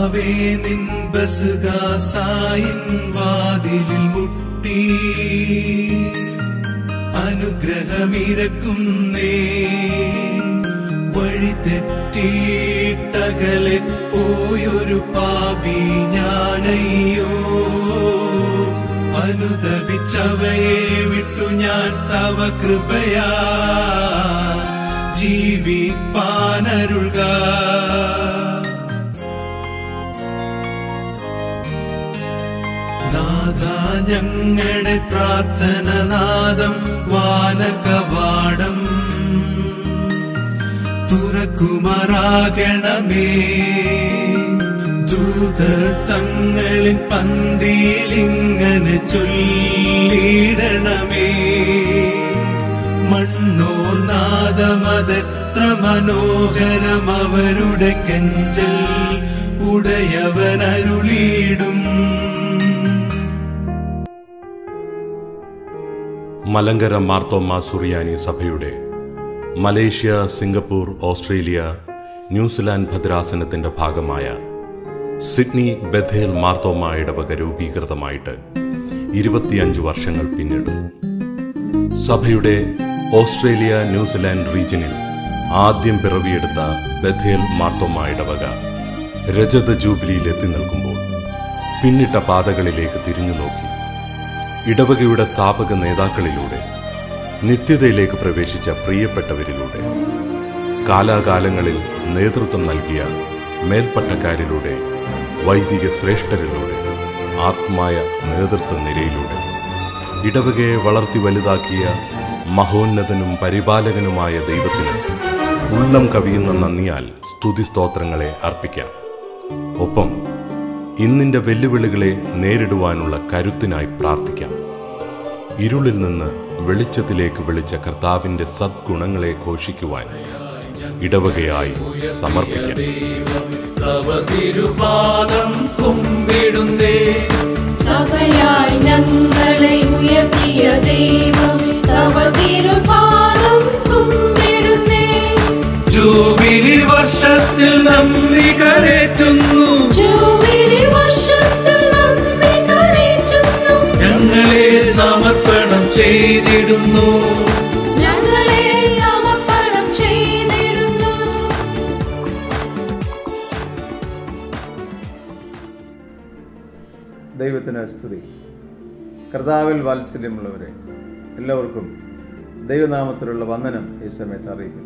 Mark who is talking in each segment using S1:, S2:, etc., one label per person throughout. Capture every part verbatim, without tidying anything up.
S1: കർത്താവേ നിൻ ബസുകാസായിൻ വാതിലിൽ മുട്ടി അനുഗ്രഹമിരക്കുന്നേ. വഴി തെറ്റിയിട്ടകലെ പോയൊരു പാപി ഞാനയ്യോ. അനുദപിച്ചവയെ വിട്ടു ഞാൻ തവ കൃപയാ ജീവിപ്പാനരുൾക. നാഥാ ഞങ്ങളുടെ പ്രാർത്ഥനനാദം വാനകവാടം തുറക്കുമാറാകണമേ. ദൂതർ തങ്ങളിൽ പന്തിയിലിങ്ങനെ ചൊല്ലിടണമേ. മണ്ണോർ നാദമതെത്ര മനോഹരം അവരുടെ കെഞ്ചൽ ഉടയവനരുളിയിടും.
S2: മലങ്കര മാർത്തോമ്മ സുറിയാനി സഭയുടെ മലേഷ്യ, സിംഗപ്പൂർ, ഓസ്ട്രേലിയ, ന്യൂസിലാൻഡ് ഭദ്രാസനത്തിന്റെ ഭാഗമായ സിഡ്നി ബഥേൽ മാർത്തോമ്മ ഇടവക രൂപീകൃതമായിട്ട് ഇരുപത്തിയഞ്ച് വർഷങ്ങൾ പിന്നിടുന്നു. സഭയുടെ ഓസ്ട്രേലിയ, ന്യൂസിലാൻഡ് റീജിയനിൽ ആദ്യം പിറവിയെടുത്ത ബഥേൽ മാർത്തോമ്മ ഇടവക രജത ജൂബിലിയിൽ എത്തി നിൽക്കുമ്പോൾ പിന്നിട്ട പാതകളിലേക്ക് തിരിഞ്ഞു നോക്കി ഇടവകയുടെ സ്ഥാപക നേതാക്കളിലൂടെ, നിത്യതയിലേക്ക് പ്രവേശിച്ച പ്രിയപ്പെട്ടവരിലൂടെ, കാലാകാലങ്ങളിൽ നേതൃത്വം നൽകിയ മേൽപ്പട്ടക്കാരിലൂടെ, വൈദിക ശ്രേഷ്ഠരിലൂടെ, ആത്മായ നേതൃത്വ നിരയിലൂടെ ഇടവകയെ വളർത്തി വലുതാക്കിയ മഹോന്നതനും പരിപാലകനുമായ ദൈവത്തിന് ഉള്ളം കവിയുന്ന നന്ദിയാൽ സ്തുതിസ്തോത്രങ്ങളെ അർപ്പിക്കാം. ഒപ്പം ഇന്നിൻ്റെ വെല്ലുവിളികളെ നേരിടുവാനുള്ള കരുത്തിനായി പ്രാർത്ഥിക്കാം. ഇരുളിൽ നിന്ന് വെളിച്ചത്തിലേക്ക് വിളിച്ച കർത്താവിൻ്റെ സദ്ഗുണങ്ങളെ ഘോഷിക്കുവാൻ ഇടവകയായി സമർപ്പിക്കാം.
S3: സഭയായി ഞങ്ങളെ ഉയർത്തിയ ദൈവം തവ തിരുപാദം കുമ്പിടുന്നേ.
S1: ജൂബിലി വർഷത്തിൽ നന്ദി കരേറ്റുന്നു.
S3: ജൂബിലി വർഷത്തിൽ നന്ദി കരേറ്റുന്നു.
S1: ഞങ്ങളെ സമർപ്പണം ചെയ്തിടുന്നു.
S3: ഞങ്ങളെ സമർപ്പണം ചെയ്തിടുന്നു.
S4: ദൈവത്തിന് സ്തുതി. കർത്താവിൽ വാത്സല്യമുള്ളവരെ എല്ലാവർക്കും ദൈവനാമത്തിലുള്ള വന്ദനം ഈ സമയത്ത് അറിയിക്കുന്നു.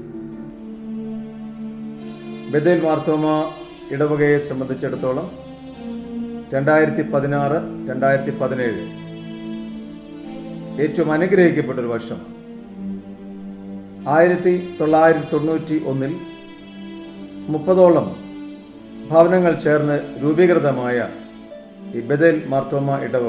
S4: ബഥേൽ മാർത്തോമ്മ ഇടവകയെ സംബന്ധിച്ചിടത്തോളം രണ്ടായിരത്തി പതിനാറ് രണ്ടായിരത്തി പതിനേഴ് ഏറ്റവും അനുഗ്രഹിക്കപ്പെട്ടൊരു വർഷം. ആയിരത്തി തൊള്ളായിരത്തി തൊണ്ണൂറ്റി ഒന്നിൽ മുപ്പതോളം ഭവനങ്ങൾ ചേർന്ന് രൂപീകൃതമായ ഈ ബഥേൽ മാർത്തോമ്മ ഇടവക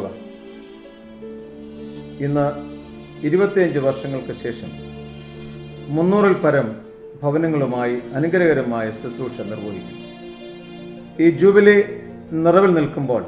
S4: ഇന്ന് ഇരുപത്തിയഞ്ച് വർഷങ്ങൾക്ക് ശേഷം മുന്നൂറിൽ പരം ഭവനങ്ങളുമായി അനുഗ്രഹകരമായ ശുശ്രൂഷ നിർവഹിക്കുന്നു. ഈ ജൂബിലി നിറവിൽ നിൽക്കുമ്പോൾ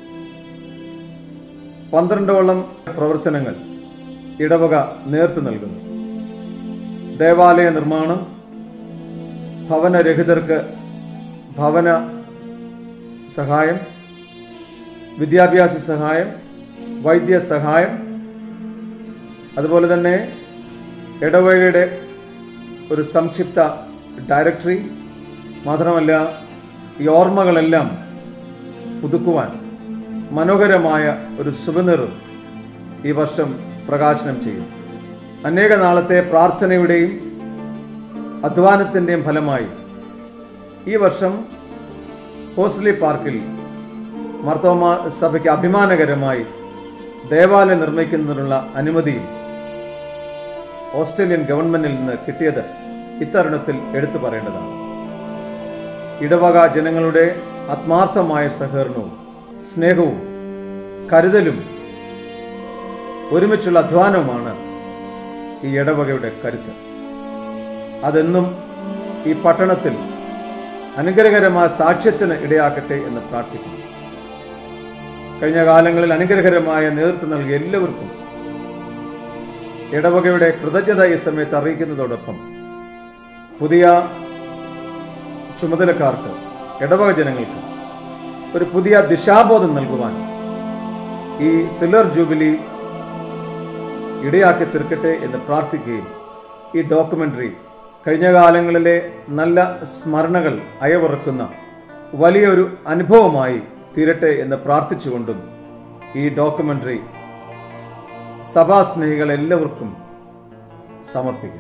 S4: പന്ത്രണ്ടോളം പ്രവർത്തനങ്ങൾ ഇടവക നേതൃത്വം നൽകുന്നു. ദേവാലയ നിർമ്മാണം, ഭവനരഹിതർക്ക് ഭവന സഹായം, വിദ്യാഭ്യാസ സഹായം, വൈദ്യസഹായം, അതുപോലെ തന്നെ ഇടവകയുടെ ഒരു സംക്ഷിപ്ത ഡയറക്ടറി, മാത്രമല്ല ഈ ഓർമ്മകളെല്ലാം പുതുക്കുവാൻ മനോഹരമായ ഒരു സുവനീറും ഈ വർഷം പ്രകാശനം ചെയ്യും. അനേക നാളത്തെ പ്രാർത്ഥനയുടെയും അധ്വാനത്തിൻ്റെയും ഫലമായി ഈ വർഷം ഹോസ്ലി പാർക്കിൽ മാർത്തോമ്മ സഭയ്ക്ക് അഭിമാനകരമായി ദേവാലയം നിർമ്മിക്കുന്നതിനുള്ള അനുമതിയും ഓസ്ട്രേലിയൻ ഗവൺമെന്റിൽ നിന്ന് കിട്ടിയത് ഇത്തരുണത്തിൽ എടുത്തു പറയേണ്ടതാണ്. ഇടവക ജനങ്ങളുടെ ആത്മാർത്ഥമായ സഹകരണവും സ്നേഹവും കരുതലും ഒരുമിച്ചുള്ള അധ്വാനവുമാണ് ഈ ഇടവകയുടെ കരുത്ത്. അതെന്നും ഈ പട്ടണത്തിൽ അനുഗ്രഹകരമായ സാക്ഷ്യത്തിന് ഇടയാക്കട്ടെ എന്ന് പ്രാർത്ഥിക്കുന്നു. കഴിഞ്ഞ കാലങ്ങളിൽ അനുഗ്രഹകരമായ നേതൃത്വം നൽകിയ എല്ലാവർക്കും ഇടവകയുടെ കൃതജ്ഞത ഈ സമയത്ത് അറിയിക്കുന്നതോടൊപ്പം പുതിയ ചുമതലക്കാർക്ക്, ഇടവക ജനങ്ങൾക്ക് ഒരു പുതിയ ദിശാബോധം നൽകുവാൻ ഈ സിൽവർ ജൂബിലി ഇടയാക്കി തീർക്കട്ടെ എന്ന് പ്രാർത്ഥിക്കുകയും ഈ ഡോക്യുമെൻ്ററി കഴിഞ്ഞ കാലങ്ങളിലെ നല്ല സ്മരണകൾ അയവിറക്കുന്ന വലിയൊരു അനുഭവമായി തീരട്ടെ എന്ന് പ്രാർത്ഥിച്ചുകൊണ്ടും ഈ ഡോക്യുമെൻ്ററി സഭാസ്നേഹികൾ എല്ലാവർക്കും സമർപ്പിക്കും.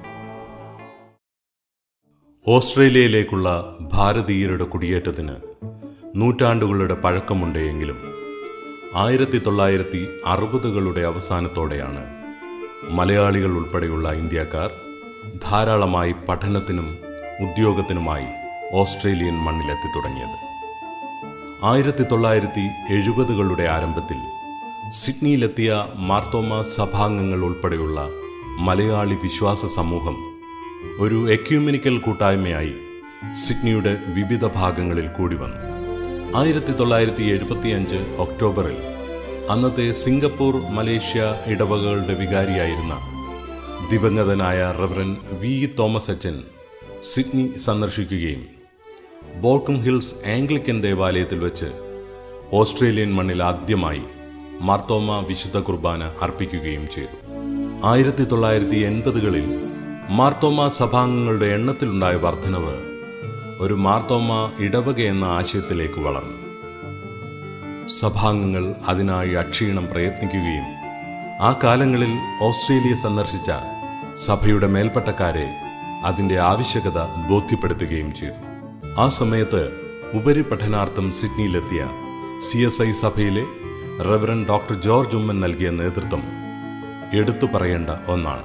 S2: ഓസ്ട്രേലിയയിലേക്കുള്ള ഭാരതീയരുടെ കുടിയേറ്റത്തിന് നൂറ്റാണ്ടുകളുടെ പഴക്കമുണ്ടെങ്കിലും ആയിരത്തി തൊള്ളായിരത്തി അറുപതുകളുടെ അവസാനത്തോടെയാണ് മലയാളികൾ ഉൾപ്പെടെയുള്ള ഇന്ത്യക്കാർ ധാരാളമായി പഠനത്തിനും ഉദ്യോഗത്തിനുമായി ഓസ്ട്രേലിയൻ മണ്ണിലെത്തി തുടങ്ങിയത്. ആയിരത്തി തൊള്ളായിരത്തി എഴുപതുകളുടെ ആരംഭത്തിൽ സിഡ്നിയിലെത്തിയ മാർത്തോമ സഭാംഗങ്ങൾ ഉൾപ്പെടെയുള്ള മലയാളി വിശ്വാസ സമൂഹം ഒരു എക്യൂമെനിക്കൽ കൂട്ടായ്മയായി സിഡ്നിയുടെ വിവിധ ഭാഗങ്ങളിൽ കൂടി വന്നു. ആയിരത്തി തൊള്ളായിരത്തി എഴുപത്തി അഞ്ച് ഒക്ടോബറിൽ അന്നത്തെ സിംഗപ്പൂർ മലേഷ്യ ഇടവകകളുടെ വികാരിയായിരുന്ന ദിവംഗതനായ റവറൻ വി തോമസ് അച്ചൻ സിഡ്നി സന്ദർശിക്കുകയും ബോൾക്കം ഹിൽസ് ആംഗ്ലിക്കൻ ദേവാലയത്തിൽ വെച്ച് ഓസ്ട്രേലിയൻ മണ്ണിൽ ആദ്യമായി മാർത്തോമ വിശുദ്ധ കുർബാന അർപ്പിക്കുകയും ചെയ്തു. ആയിരത്തി തൊള്ളായിരത്തി എൺപതുകളിൽ മാർത്തോമ സഭാംഗങ്ങളുടെ എണ്ണത്തിലുണ്ടായ വർധനവ് ഒരു മാർത്തോമ ഇടവക എന്ന ആശയത്തിലേക്ക് വളർന്നു. സഭാംഗങ്ങൾ അതിനായി അക്ഷീണം പ്രയത്നിക്കുകയും ആ കാലങ്ങളിൽ ഓസ്ട്രേലിയ സന്ദർശിച്ച സഭയുടെ മേൽപ്പട്ടക്കാരെ അതിൻ്റെ ആവശ്യകത ബോധ്യപ്പെടുത്തുകയും ചെയ്തു. ആ സമയത്ത് ഉപരിപഠനാർത്ഥം സിഡ്നിയിലെത്തിയ സി എസ് ഐ സഭയിലെ റവറൻ ഡോക്ടർ ജോർജ് ഉമ്മൻ നൽകിയ നേതൃത്വം എടുത്തു പറയേണ്ട ഒന്നാണ്.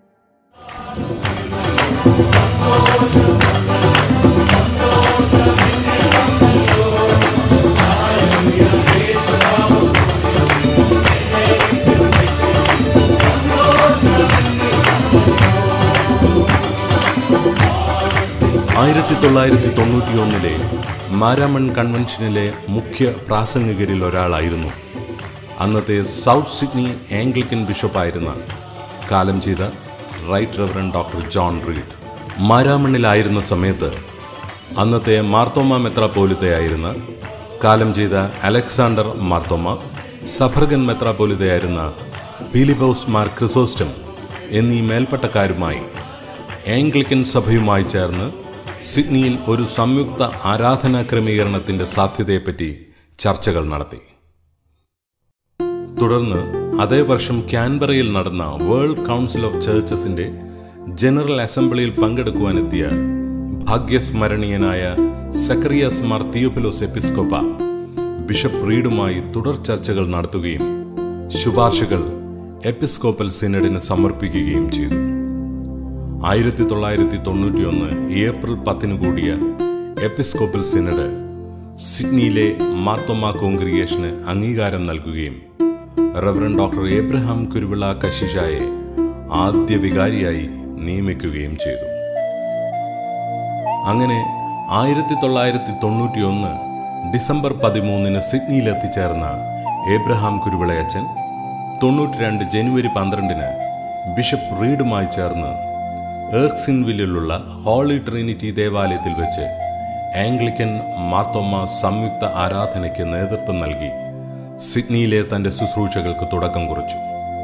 S2: ആയിരത്തി തൊള്ളായിരത്തി തൊണ്ണൂറ്റി ഒന്നിലെ മാരാമൺ കൺവെൻഷനിലെ മുഖ്യ പ്രാസംഗികരിൽ ഒരാളായിരുന്നു അന്നത്തെ സൗത്ത് സിഡ്നി ആംഗ്ലിക്കൻ ബിഷപ്പായിരുന്ന കാലം ചെയ്ത Right Reverend Doctor John Reid. മാരാമണ്ണിലായിരുന്ന സമയത്ത് അന്നത്തെ മാർത്തോമ മെത്രാപ്പോലിത്തയായിരുന്ന കാലം ചെയ്ത അലക്സാണ്ടർ മാർത്തോമ, സഫർഗൻ മെത്രാപ്പോലിത്തയായിരുന്ന പീലിബൌസ് മാർ ക്രിസോസ്റ്റം എന്നീ മേൽപ്പട്ടക്കാരുമായി ആംഗ്ലിക്കൻ സഭയുമായി ചേർന്ന് സിഡ്നിയിൽ ഒരു സംയുക്ത ആരാധനാ ക്രമീകരണത്തിൻ്റെ സാധ്യതയെപ്പറ്റി ചർച്ചകൾ നടത്തി. തുടർന്ന് അതേ വർഷം കാൻബറയിൽ നടന്ന വേൾഡ് കൗൺസിൽ ഓഫ് ചർച്ചസിന്റെ ജനറൽ അസംബ്ലിയിൽ പങ്കെടുക്കുവാനെത്തിയ ഭാഗ്യസ്മരണീയനായ സക്കറിയാസ് മാർ തിയോഫിലോസ് എപ്പിസ്കോപ്പ ബിഷപ്പ് റീഡുമായി തുടർ ചർച്ചകൾ നടത്തുകയും ശുപാർശകൾ എപ്പിസ്കോപ്പൽ സിനഡിന് സമർപ്പിക്കുകയും ചെയ്തു. ആയിരത്തി തൊള്ളായിരത്തി തൊണ്ണൂറ്റി ഒന്ന് ഏപ്രിൽ പത്തിന് കൂടിയ എപ്പിസ്കോപ്പൽ സിനഡ് സിഡ്നിയിലെ മാർത്തോമ കോൺഗ്രിഗേഷന് അംഗീകാരം നൽകുകയും റവറൻ ഡോക്ടർ ഏബ്രഹാം കുരുവിള കശിഷായെ ആദ്യ വികാരിയായി നിയമിക്കുകയും ചെയ്തു. അങ്ങനെ ആയിരത്തി തൊള്ളായിരത്തി തൊണ്ണൂറ്റി ഒന്ന് ഡിസംബർ പതിമൂന്നിന് സിഡ്നിയിൽ എത്തിച്ചേർന്ന ഏബ്രഹാം കുരുവിളയച്ചൻ തൊണ്ണൂറ്റി രണ്ട് ജനുവരി പന്ത്രണ്ടിന് ബിഷപ്പ് റീഡുമായി ചേർന്ന് ഏർക്സിൻവില്ലിലുള്ള ഹോളി ട്രിനിറ്റി ദേവാലയത്തിൽ വെച്ച് ആംഗ്ലിക്കൻ മാർത്തോമ സംയുക്ത ആരാധനയ്ക്ക് നേതൃത്വം നൽകി സിഡ്നിയിലെ തന്റെ ശുശ്രൂഷകൾക്ക് തുടക്കം കുറിച്ചു.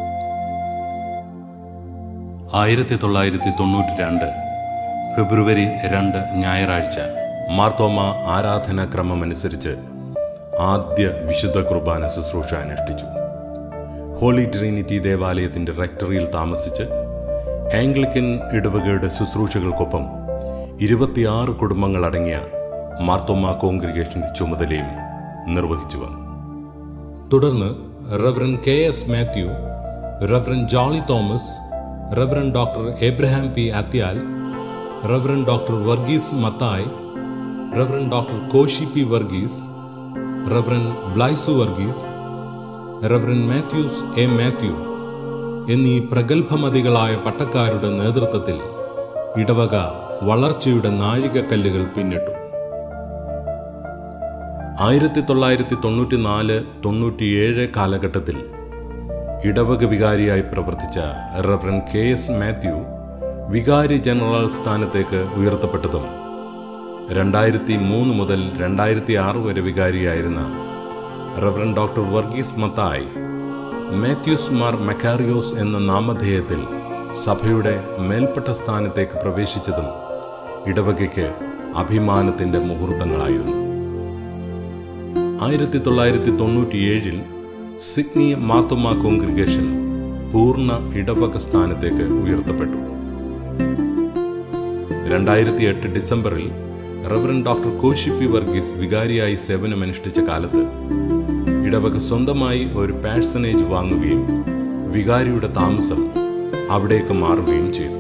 S2: ആയിരത്തി തൊള്ളായിരത്തി തൊണ്ണൂറ്റി രണ്ട് ഫെബ്രുവരി രണ്ട് ഞായറാഴ്ച മാർത്തോമ ആരാധനാക്രമമനുസരിച്ച് ആദ്യ വിശുദ്ധ കുർബാന ശുശ്രൂഷ അനുഷ്ഠിച്ചു. ഹോളി ട്രിനിറ്റി ദേവാലയത്തിന്റെ റെക്ടറിയിൽ താമസിച്ച് ആംഗ്ലിക്കൻ ഇടവകയുടെ ശുശ്രൂഷകൾക്കൊപ്പം ഇരുപത്തിയാറ് കുടുംബങ്ങളടങ്ങിയ മാർത്തോമ കോൺഗ്രിഗേഷന്റെ ചുമതലയും നിർവഹിച്ചു വന്നു. തുടർന്ന് Reverend K S Mathew, Reverend Jolly Thomas, Reverend Doctor Abraham P Athyal, Reverend Doctor Varghese Mathai, Reverend Doctor Koshy P Varghese, Reverend Blaisu Varghese, Reverend Mathews A Mathew എന്നീ പ്രഗത്ഭമതികളായ പട്ടക്കാരുടെ നേതൃത്വത്തിൽ ഇടവക വളർച്ചയുടെ നാഴികക്കല്ലുകൾ പിന്നിട്ടു. ആയിരത്തി തൊള്ളായിരത്തി തൊണ്ണൂറ്റി നാല് തൊണ്ണൂറ്റിയേഴ് കാലഘട്ടത്തിൽ ഇടവക വികാരിയായി പ്രവർത്തിച്ച റവറൻ കെ എസ് മാത്യു വികാരി ജനറൽ സ്ഥാനത്തേക്ക് ഉയർത്തപ്പെട്ടതും രണ്ടായിരത്തി മൂന്ന് മുതൽ രണ്ടായിരത്തി ആറ് വരെ വികാരിയായിരുന്ന Reverend Doctor Varghese Mathai Mathews Mar Makarios എന്ന നാമധേയത്തിൽ സഭയുടെ മേൽപ്പെട്ട സ്ഥാനത്തേക്ക് പ്രവേശിച്ചതും ഇടവകയ്ക്ക് അഭിമാനത്തിൻ്റെ മുഹൂർത്തങ്ങളായിരുന്നു. ആയിരത്തി തൊള്ളായിരത്തി തൊണ്ണൂറ്റിയേഴിൽ സിഡ്നി മാർത്തോമാ കോൺഗ്രിഗേഷൻ പൂർണ്ണ ഇടവക സ്ഥാനത്തേക്ക് ഉയർത്തപ്പെട്ടു. രണ്ടായിരത്തി എട്ട് ഡിസംബറിൽ റവറൻ ഡോക്ടർ കോശിപ്പി വർഗീസ് വികാരിയായി സേവനമനുഷ്ഠിച്ച കാലത്ത് ഇടവക സ്വന്തമായി ഒരു പാഴ്സണേജ് വാങ്ങുകയും വികാരിയുടെ താമസം അവിടേക്ക് മാറുകയും ചെയ്തു.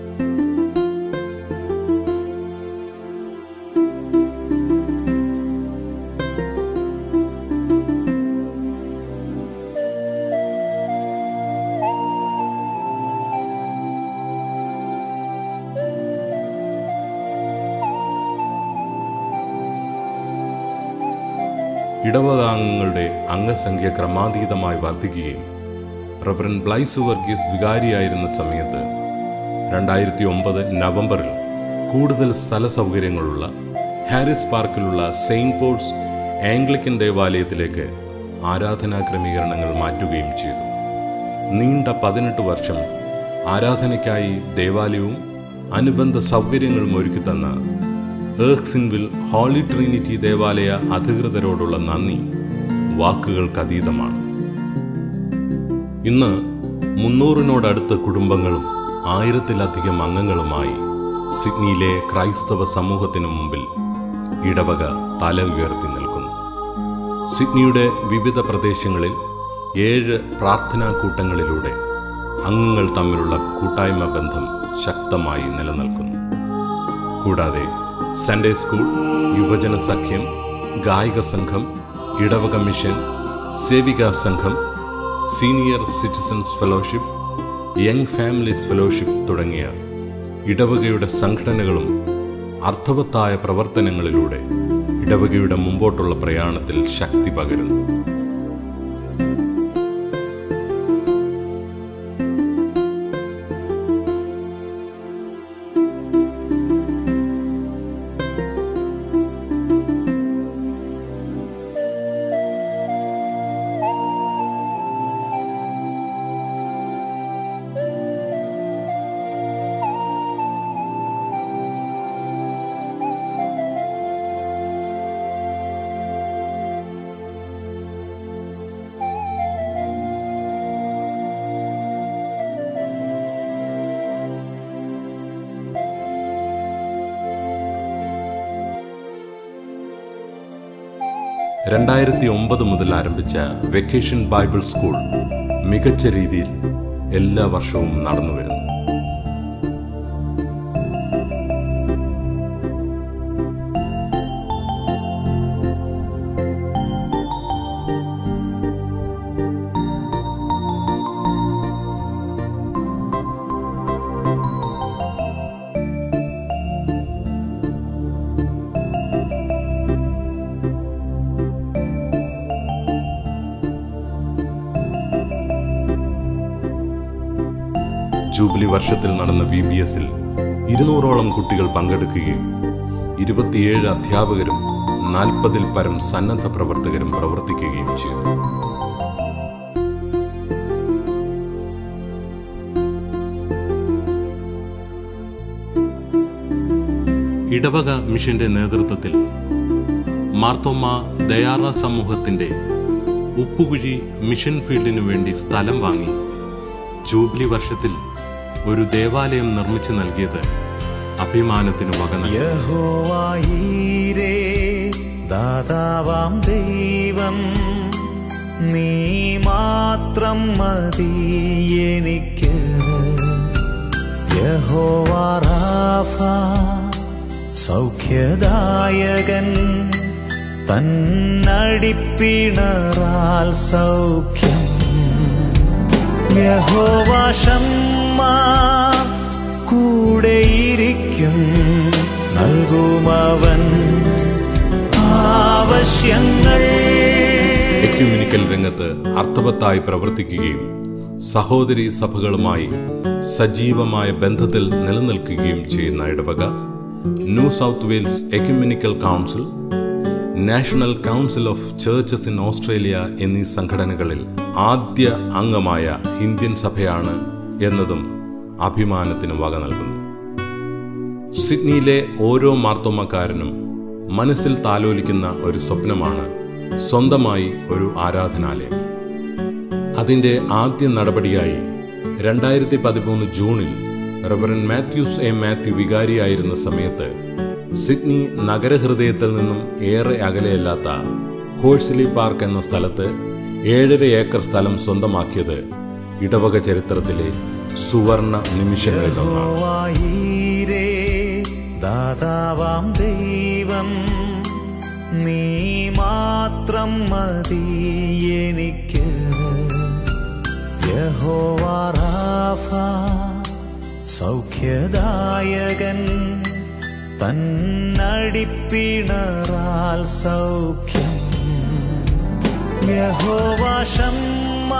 S2: ഇടവകാംഗങ്ങളുടെ അംഗസംഖ്യ ക്രമാതീതമായി വർദ്ധിക്കുകയും റവറൻ ബ്ലൈസ് വർഗീസ് വികാരിയായിരുന്ന സമയത്ത് രണ്ടായിരത്തി ഒമ്പത് നവംബറിൽ കൂടുതൽ സ്ഥല സൗകര്യങ്ങളുള്ള ഹാരിസ് പാർക്കിലുള്ള സെയിൻറ്റ് പോൾസ് ആംഗ്ലിക്കൻ ദേവാലയത്തിലേക്ക് ആരാധനാ ക്രമീകരണങ്ങൾ മാറ്റുകയും ചെയ്തു. നീണ്ട പതിനെട്ട് വർഷം ആരാധനയ്ക്കായി ദേവാലയവും അനുബന്ധ സൗകര്യങ്ങളും ഒരുക്കിത്തന്ന ഏർക്സിൻവിൽ ഹോളി ട്രിനിറ്റി ദേവാലയ അധികൃതരോടുള്ള നന്ദി വാക്കുകൾക്കതീതമാണ്. ഇന്ന് മുന്നൂറിനോടടുത്ത കുടുംബങ്ങളും ആയിരത്തിലധികം അംഗങ്ങളുമായി സിഡ്നിയിലെ ക്രൈസ്തവ സമൂഹത്തിനു മുമ്പിൽ ഇടവക തല ഉയർത്തി നിൽക്കുന്നു. സിഡ്നിയുടെ വിവിധ പ്രദേശങ്ങളിൽ ഏഴ് പ്രാർത്ഥനാ കൂട്ടങ്ങളിലൂടെ അംഗങ്ങൾ തമ്മിലുള്ള കൂട്ടായ്മ ബന്ധം ശക്തമായി നിലനിൽക്കുന്നു. കൂടാതെ സൺഡേ സ്കൂൾ, യുവജന സഖ്യം, ഗായിക സംഘം, ഇടവക മിഷൻ, സേവികാ സംഘം, senior citizens fellowship, young families fellowship തുടങ്ങിയ ഇടവകയുടെ സംഘടനകളും അർത്ഥവത്തായ പ്രവർത്തനങ്ങളിലൂടെ ഇടവകയുടെ മുമ്പോട്ടുള്ള പ്രയാണത്തിൽ ശക്തി പകരുന്നു. രണ്ടായിരത്തി ഒമ്പത് മുതൽ ആരംഭിച്ച വെക്കേഷൻ ബൈബിൾ സ്കൂൾ മികച്ച രീതിയിൽ എല്ലാ വർഷവും നടന്നു വരുന്നു. ജൂബിലി വർഷത്തിൽ നടന്ന വി ബി എസിൽ ഇരുന്നൂറോളം കുട്ടികൾ പങ്കെടുക്കുകയും ഇരുപത്തിയേഴ് അധ്യാപകരും നാൽപ്പതിൽ പരം സന്നദ്ധ പ്രവർത്തകരും പ്രവർത്തിക്കുകയും ചെയ്തു. ഇടവക മിഷന്റെ നേതൃത്വത്തിൽ മാർത്തോമാ ദയാറ സമൂഹത്തിന്റെ ഉപ്പുകുഴി മിഷൻ ഫീൽഡിനു വേണ്ടി സ്ഥലം വാങ്ങി ജൂബിലി വർഷത്തിൽ ഒരു ദേവാലയം നിർമ്മിച്ചു നൽകിയത് അഭിമാനത്തിന് വക നൽകി.
S5: യഹോവയീരേ ദാതാവാം ദൈവം, നീ മാത്രം മതി എനിക്ക്. യഹോവ റാഫ സൗഖ്യദായകൻ, തന്നടിപ്പിണറാൽ സൗഖ്യം. യഹോവ ശമ്മാ കൂടെയിരിക്കും, നൽകുമവൻ ആവശ്യങ്ങൾ.
S2: എക്യുമെനിക്കൽ രംഗത്ത് അർത്ഥവത്തായി പ്രവർത്തിക്കുകയും സഹോദരി സഭകളുമായി സജീവമായ ബന്ധത്തിൽ നിലനിൽക്കുകയും ചെയ്യുന്ന ഇടവക New South Wales ecumenical council, national council of churches in Australia എന്നീ സംഘടനകളിൽ ആദ്യ അംഗമായ ഇന്ത്യൻ സഭയാണ് എന്നതും അഭിമാനത്തിന് വക നൽകുന്നു. സിഡ്നിയിലെ ഓരോ മാർത്തോമക്കാരനും മനസ്സിൽ താലോലിക്കുന്ന ഒരു സ്വപ്നമാണ് സ്വന്തമായി ഒരു ആരാധനാലയം. അതിൻ്റെ ആദ്യ നടപടിയായി രണ്ടായിരത്തി പതിമൂന്ന് ജൂണിൽ റവറൻ മാത്യൂസ് എ മാത്യു വികാരിയായിരുന്ന സമയത്ത് സിഡ്നി നഗരഹൃദയത്തിൽ നിന്നും ഏറെ അകലെയല്ലാത്ത ഹോഴ്സ്ലി പാർക്ക് എന്ന സ്ഥലത്ത് ഏഴര ഏക്കർ സ്ഥലം സ്വന്തമാക്കിയത് ഇടവക ചരിത്രത്തിലെ സുവർണ നിമിഷങ്ങളിലൊന്നാണ്.
S5: ദാതാവാം ദൈവം നീ മാത്രം മതി എനിക്ക്, യഹോവ റാഫ സൗഖ്യദായകൻ തന്നടിപ്പിണറാൽ സൗഖ്യം, യഹോവ ശമ്മ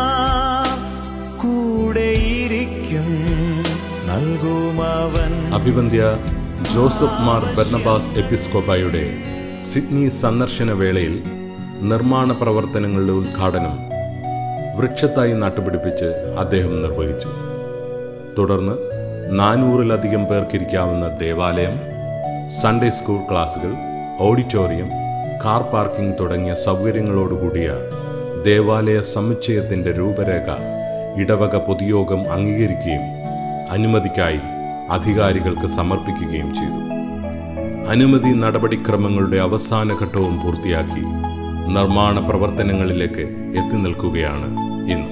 S5: കൂടെയിരിക്കും നൽകുമവൻ.
S2: അഭിവന്ദ്യ ജോസഫ് മാർ ബർണബാസ് എപ്പിസ്കോപ്പായുടെ സിഡ്നി സന്ദർശന വേളയിൽ നിർമ്മാണ പ്രവർത്തനങ്ങളുടെ ഉദ്ഘാടനം വൃക്ഷത്തായി നട്ടുപിടിപ്പിച്ച് അദ്ദേഹം നിർവഹിച്ചു. തുടർന്ന് നാനൂറിലധികം പേർക്കിരിക്കാവുന്ന ദേവാലയം, സൺഡേ സ്കൂൾ ക്ലാസുകൾ, ഓഡിറ്റോറിയം, കാർ പാർക്കിംഗ് തുടങ്ങിയ സൗകര്യങ്ങളോടുകൂടിയ ദേവാലയ സമുച്ചയത്തിൻ്റെ രൂപരേഖ ഇടവക പൊതുയോഗം അംഗീകരിക്കുകയും അനുമതിക്കായി അധികാരികൾക്ക് സമർപ്പിക്കുകയും ചെയ്തു. അനുമതി നടപടിക്രമങ്ങളുടെ അവസാന ഘട്ടവും പൂർത്തിയാക്കി നിർമ്മാണ പ്രവർത്തനങ്ങളിലേക്ക് എത്തി നിൽക്കുകയാണ് ഇന്ന്.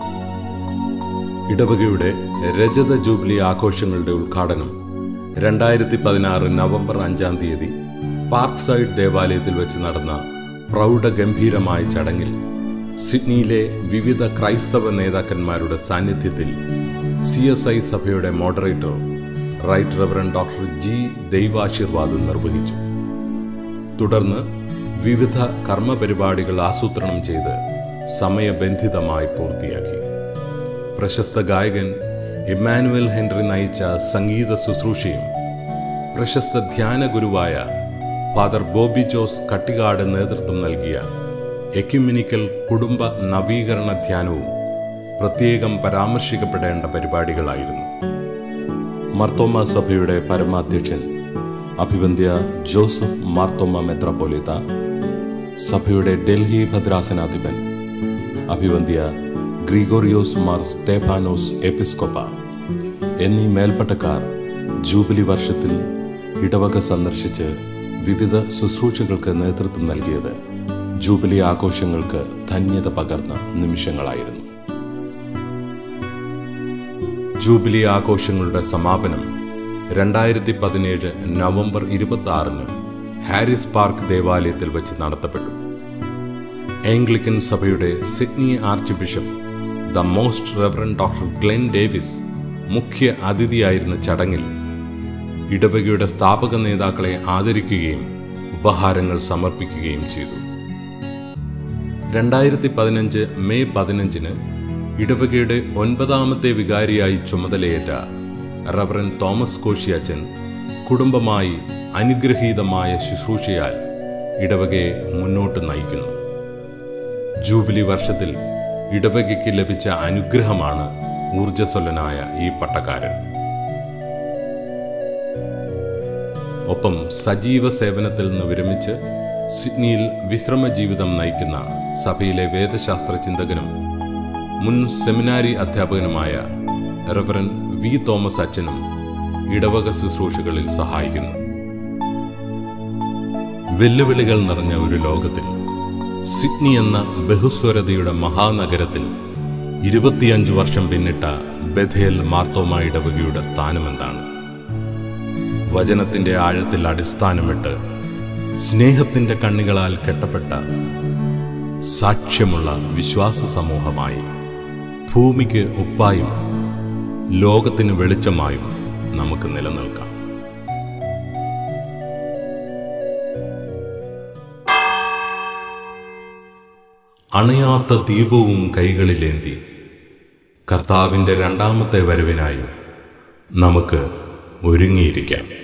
S2: ഇടവകയുടെ രജത ജൂബിലി ആഘോഷങ്ങളുടെ ഉദ്ഘാടനം രണ്ടായിരത്തി പതിനാറ് നവംബർ അഞ്ചാം തീയതി പാർക്ക് സൈഡ് ദേവാലയത്തിൽ വെച്ച് നടന്ന പ്രൗഢഗംഭീരമായ ചടങ്ങിൽ സിഡ്നിയിലെ വിവിധ ക്രൈസ്തവ നേതാക്കന്മാരുടെ സാന്നിധ്യത്തിൽ സി എസ് ഐ സഭയുടെ moderator Right Reverend Doctor G ദൈവാശീർവാദം നിർവഹിച്ചു. തുടർന്ന് വിവിധ കർമ്മപരിപാടികൾ ആസൂത്രണം ചെയ്ത് സമയബന്ധിതമായി പൂർത്തിയാക്കി. പ്രശസ്ത ഗായകൻ ഇമ്മാനുവൽ ഹെൻറി നയിച്ച സംഗീത ശുശ്രൂഷയും പ്രശസ്ത ധ്യാന ഗുരുവായ ഫാദർ ബോബി ജോസ് കട്ടികാട് നേതൃത്വം നൽകിയ എക്യുമെനിക്കൽ കുടുംബ നവീകരണ ധ്യാനവും പ്രത്യേകം പരാമർശിക്കപ്പെടേണ്ട പരിപാടികളായിരുന്നു. മാർത്തോമ സഭയുടെ പരമാധ്യക്ഷൻ അഭിവന്ദ്യ ജോസഫ് മാർത്തോമ മെത്രാപ്പോലീത്ത, സഭയുടെ ഡൽഹി ഭദ്രാസനാധിപൻ അഭിവന്ദ്യ ഗ്രിഗോറിയോസ് മാർ സ്തേഫാനോസ് എപ്പിസ്കോപ്പ എന്നീ മേൽപ്പട്ടക്കാർ ജൂബിലി വർഷത്തിൽ ഇടവക സന്ദർശിച്ച് വിവിധ ശുശ്രൂഷകൾക്ക് നേതൃത്വം നൽകിയത് ജൂബിലി ആഘോഷങ്ങൾക്ക് ധന്യത പകർന്ന നിമിഷങ്ങളായിരുന്നു. ജൂബിലി ആഘോഷങ്ങളുടെ സമാപനം രണ്ടായിരത്തി പതിനേഴ് നവംബർ ഇരുപത്തി ആറിന് ഹാരിസ് പാർക്ക് ദേവാലയത്തിൽ വെച്ച് നടത്തപ്പെട്ടു. ആംഗ്ലിക്കൻ സഭയുടെ Sydney archbishop the most Reverend Doctor Glenn Davies മുഖ്യ അതിഥിയായിരുന്ന ചടങ്ങിൽ ഇടവകയുടെ സ്ഥാപക നേതാക്കളെ ആദരിക്കുകയും ഉപഹാരങ്ങൾ സമർപ്പിക്കുകയും ചെയ്തു. രണ്ടായിരത്തി പതിനഞ്ച് മെയ് പതിനഞ്ചിന് ഇടവകയുടെ ഒൻപതാമത്തെ വികാരിയായി ചുമതലയേറ്റ റവറൻ തോമസ് കോശിയച്ചൻ കുടുംബമായി അനുഗ്രഹീതമായ ശുശ്രൂഷയാൽ ഇടവകയെ മുന്നോട്ട് നയിക്കുന്നു. ജൂബിലി വർഷത്തിൽ ഇടവകയ്ക്ക് ലഭിച്ച അനുഗ്രഹമാണ് ഊർജ്ജസ്വലനായ ഈ പട്ടക്കാരൻ. ഒപ്പം സജീവ സേവനത്തിൽ നിന്ന് വിരമിച്ച് സിഡ്നിയിൽ വിശ്രമ ജീവിതം നയിക്കുന്ന സഭയിലെ വേദശാസ്ത്ര ചിന്തകനും മുൻ സെമിനാരി അധ്യാപകനുമായ റവറൻ വി തോമസ് അച്ഛനും ഇടവക ശുശ്രൂഷകളിൽ സഹായിക്കുന്നു. വെല്ലുവിളികൾ നിറഞ്ഞ ഒരു ലോകത്തിൽ സിഡ്നി എന്ന ബഹുസ്വരതയുടെ മഹാനഗരത്തിൽ ഇരുപത്തിയഞ്ച് വർഷം പിന്നിട്ട ബഥേൽ മാർത്തോമ ഇടവകയുടെ സ്ഥാനമെന്താണ്? വചനത്തിന്റെ ആഴത്തിൽ അടിസ്ഥാനമിട്ട് സ്നേഹത്തിന്റെ കണ്ണികളാൽ കെട്ടപ്പെട്ട സാക്ഷ്യമുള്ള വിശ്വാസ സമൂഹമായി ഭൂമിക്ക് ഉപ്പായും ലോകത്തിന് വെളിച്ചമായും നമുക്ക് നിലനിൽക്കാം. അണയാത്ത ദീപവും കൈകളിലേന്തി കർത്താവിൻ്റെ രണ്ടാമത്തെ വരവിനായി നമുക്ക് ഒരുങ്ങിയിരിക്കാം.